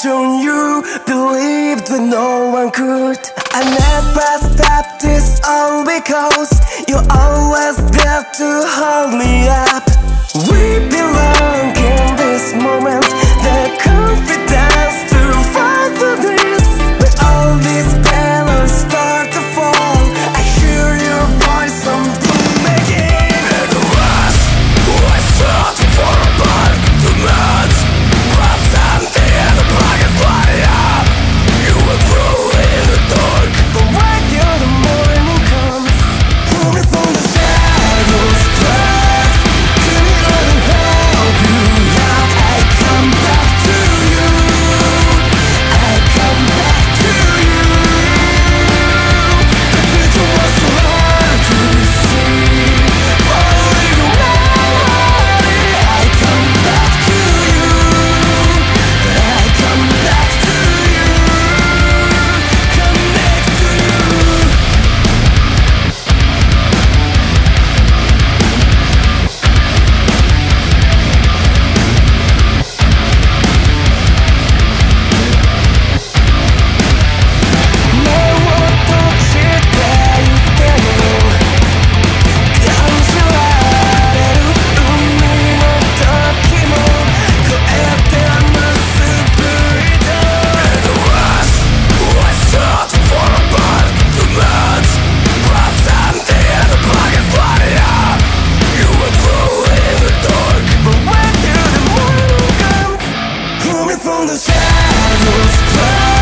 shown you believed when no one could. I never stopped this all because you're always there to hold me up. We belong in this moment, the confidence to fight for this. When all these pillars start to fall, I hear your voice, something making. And the rest who I start for a bad demands, perhaps empty and the pockets bloody up. You will grow in the dark, but when till the morning comes, pull me from the shadows, trust. Give me all the help you have. I come back to you. I come back to you. The future was so hard to see. Only the way. I come back to you. I come back to you. Come back to you. and the rest who I start for a bad demands, perhaps empty and the pockets bloody up. You will grow in the dark, But when till the morning comes, pull me from the shadows.